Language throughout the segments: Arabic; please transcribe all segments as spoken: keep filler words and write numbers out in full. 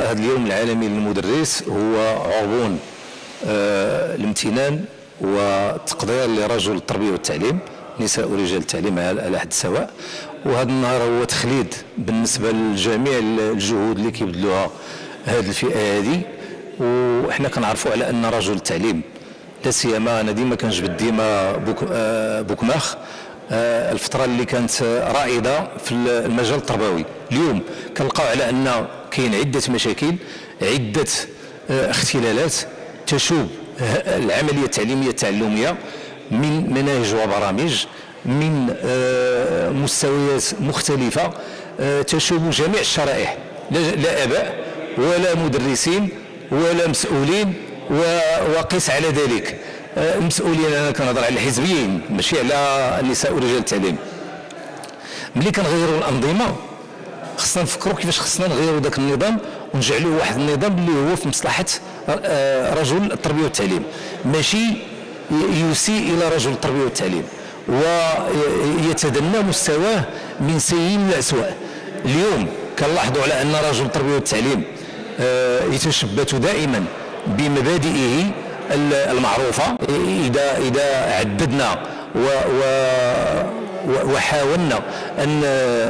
هذا اليوم العالمي للمدرس هو عربون آه الامتنان والتقدير لرجل التربيه والتعليم، نساء ورجال التعليم على حد سواء. وهذا النهار هو تخليد بالنسبه لجميع الجهود اللي كيبذلوها هذه الفئه هذه. وحنا كنعرفوا على ان رجل التعليم لا سيما انا ديما كنجبد ديما بوك آه بوكماخ آه الفتره اللي كانت رائده في المجال التربوي. اليوم كنلقاو على ان كاين عده مشاكل، عده آه اختلالات تشوب العمليه التعليميه التعلميه من مناهج وبرامج من آه مستويات مختلفه آه تشوب جميع الشرائح، لا اباء ولا مدرسين ولا مسؤولين. وقس على ذلك المسؤولين، انا كنهضر على الحزبيين ماشي على النساء ورجال التعليم. ملي كنغيروا الانظمه خصنا نفكروا كيفاش خصنا نغيروا ذاك النظام ونجعلوه واحد النظام اللي هو في مصلحه رجل التربيه والتعليم، ماشي يسيء الى رجل التربيه والتعليم ويتدنى مستواه من سيء لأسوأ. اليوم كنلاحظوا على ان رجل التربيه والتعليم يتشبث دائما بمبادئه المعروفه. اذا اذا عددنا و و وحاولنا ان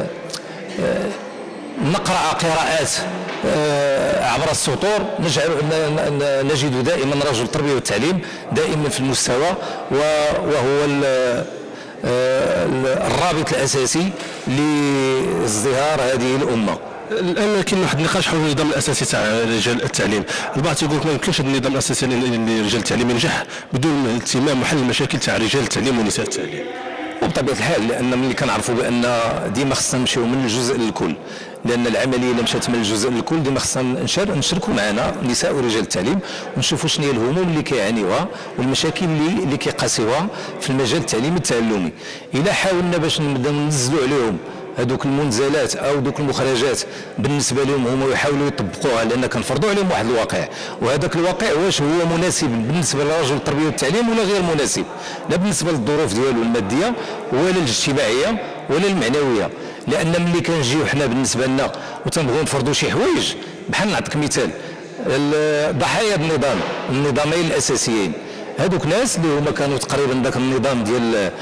نقرا قراءات عبر السطور نجعل نجد دائما رجل التربيه والتعليم دائما في المستوى، وهو الرابط الاساسي لازدهار هذه الامه. الان كاين واحد النقاش حول النظام الاساسي تاع رجال التعليم. البعض تيقول لك ما يمكنش النظام الاساسي لرجال التعليم ينجح بدون اهتمام وحل المشاكل تاع رجال التعليم ونساء التعليم. وبطبيعه الحال لان ملي كنعرفوا بان ديما خصنا نمشيو من الجزء للكل، لان العمليه اللي مشات من الجزء للكل ديما خصنا نشاركوا معنا نساء ورجال التعليم ونشوفوا شنو هي الهموم اللي كيعانيوها والمشاكل اللي اللي كيقاسيوها في المجال التعليمي التعلمي. الا حاولنا باش نبداو ننزلوا عليهم هذوك المنزلات او دوك المخرجات بالنسبه لهم هما يحاولوا يطبقوها، لان كنفرضوا عليهم واحد الواقع، وهذاك الواقع واش هو مناسب بالنسبه لرجل التربيه والتعليم ولا غير مناسب، لا بالنسبه للظروف ديالو الماديه ولا الاجتماعيه ولا المعنويه. لان ملي كنجيو حنا بالنسبه لنا وتنبغيو نفرضوا شي حوايج، بحال نعطيك مثال ضحايا النظام النظامين الاساسيين، هذوك ناس اللي هما كانوا تقريبا ذاك النظام ديال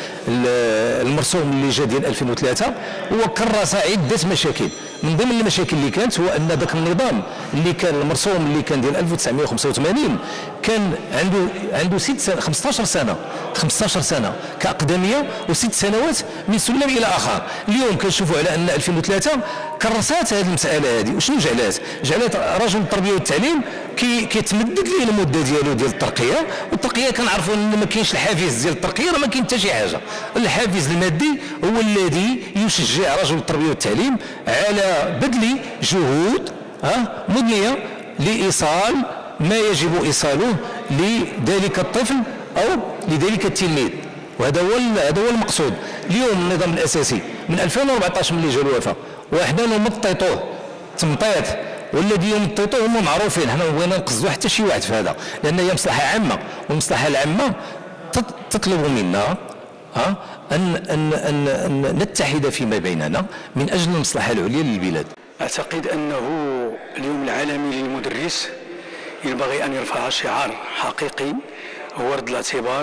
المرسوم اللي جا ديال ألفين وثلاثة هو كرس عده مشاكل. من ضمن المشاكل اللي كانت هو ان ذاك النظام اللي كان المرسوم اللي كان ديال ألف وتسعمائة وخمسة وثمانين كان عنده عنده ست سنة خمسطاش سنه خمسطاش سنه كاقدميه وست سنوات من سلم الى اخر. اليوم كنشوفوا على ان ألفين وثلاثة كرسات هذه المساله هذه. وشنو جعلات؟ جعلات رجل التربيه والتعليم كي كيتمدد ليه المده ديالو ديال الترقيه، والترقيه كنعرفوا ان ما كاينش الحافز ديال الترقيه، راه ما كاين حتى شي حاجه. الحافز المادي هو الذي يشجع رجل التربيه والتعليم على بذل جهود ها مبنيه لايصال ما يجب ايصاله لذلك الطفل او لذلك التلميذ، وهذا هو هذا هو المقصود. اليوم النظام الاساسي من ألفين وأربعطاش ملي جا الوفاه وحنا نمططوه تمطيط، والذي يمططوه هم معروفين، حنا ما بغينا نقصدوا حتى شي واحد في هذا، لان هي مصلحه عامه، والمصلحه العامه تطلب منا ها ان ان ان, أن نتحد فيما بيننا من اجل المصلحه العليا للبلاد. اعتقد انه اليوم العالمي للمدرس ينبغي ان يرفع شعار حقيقي هو رد الاعتبار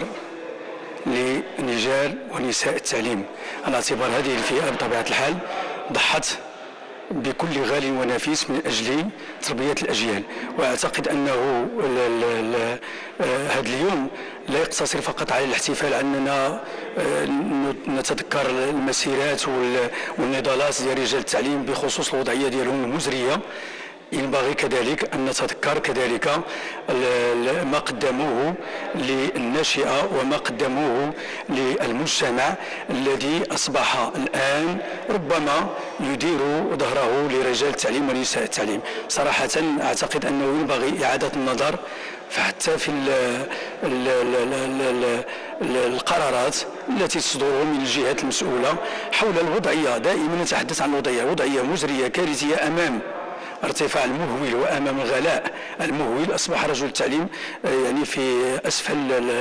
لرجال ونساء التعليم، على اعتبار هذه الفئه بطبيعه الحال ضحت بكل غال ونفيس من أجل تربية الأجيال. وأعتقد أنه هذا اليوم لا يقتصر فقط على الاحتفال أننا نتذكر المسيرات والنضالات ديال رجال التعليم بخصوص الوضعية ديالهم المزرية، ينبغي كذلك أن نتذكر كذلك ما قدموه للناشئة وما قدموه للمجتمع الذي أصبح الآن ربما يدير ظهره لرجال التعليم ونساء التعليم. صراحة أعتقد أنه ينبغي إعادة النظر حتى في ال ال ال ال ال القرارات التي تصدر من الجهات المسؤولة حول الوضعية. دائما نتحدث عن الوضعية، وضعية مزرية كارثية أمام ارتفاع المهول وامام الغلاء المهول. اصبح رجل التعليم يعني في اسفل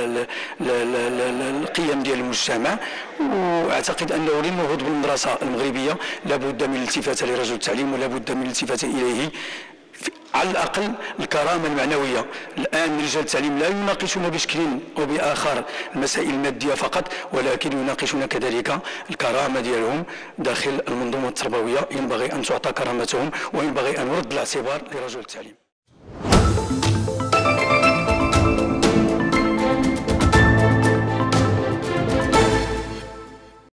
القيم ديال المجتمع، واعتقد انه للنهوض بالمدرسه المغربيه لابد من الالتفات لرجل التعليم ولابد من الالتفات اليه على الأقل الكرامة المعنوية. الآن رجال التعليم لا يناقشون بشكل أو بآخر المسائل المادية فقط، ولكن يناقشون كذلك الكرامة ديالهم داخل المنظومة التربوية. ينبغي أن تعطى كرامتهم، وينبغي أن يرد الاعتبار لرجل التعليم.